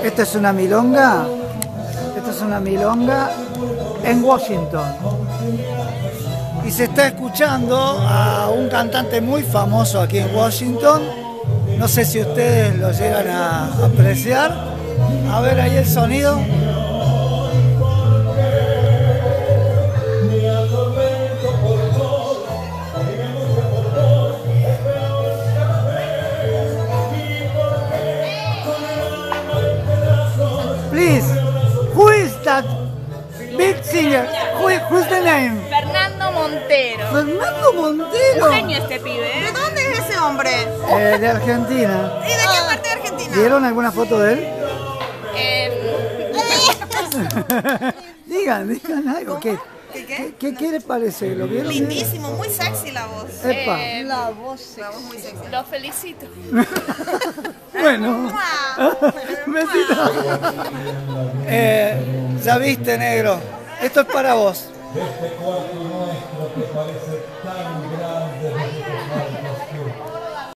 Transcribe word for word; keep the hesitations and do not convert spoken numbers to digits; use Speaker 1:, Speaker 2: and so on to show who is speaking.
Speaker 1: Esta es una milonga. Esta es una milonga en Washington. Y se está escuchando a un cantante muy famoso aquí en Washington. No sé si ustedes lo llegan a apreciar. A ver ahí el sonido. Please, who is that big singer? Who, who's the name?
Speaker 2: Fernando Montero.
Speaker 1: Fernando Montero.
Speaker 2: Un genio este pibe, ¿eh?
Speaker 3: ¿De dónde es ese hombre?
Speaker 1: Eh, de Argentina.
Speaker 3: ¿Y de qué parte de Argentina?
Speaker 1: ¿Vieron alguna foto de él?
Speaker 2: Eh,
Speaker 1: Digan, digan algo. ¿Qué,
Speaker 3: ¿Qué,
Speaker 1: qué,
Speaker 3: qué?
Speaker 1: qué, qué les parece? ¿Lo vieron?
Speaker 3: Lindísimo, muy sexy la voz.
Speaker 1: Epa.
Speaker 2: eh,
Speaker 3: La voz, la voz muy sexy.
Speaker 2: Lo felicito.
Speaker 1: Bueno. Besito. Eh, ya viste, negro. Esto es para vos.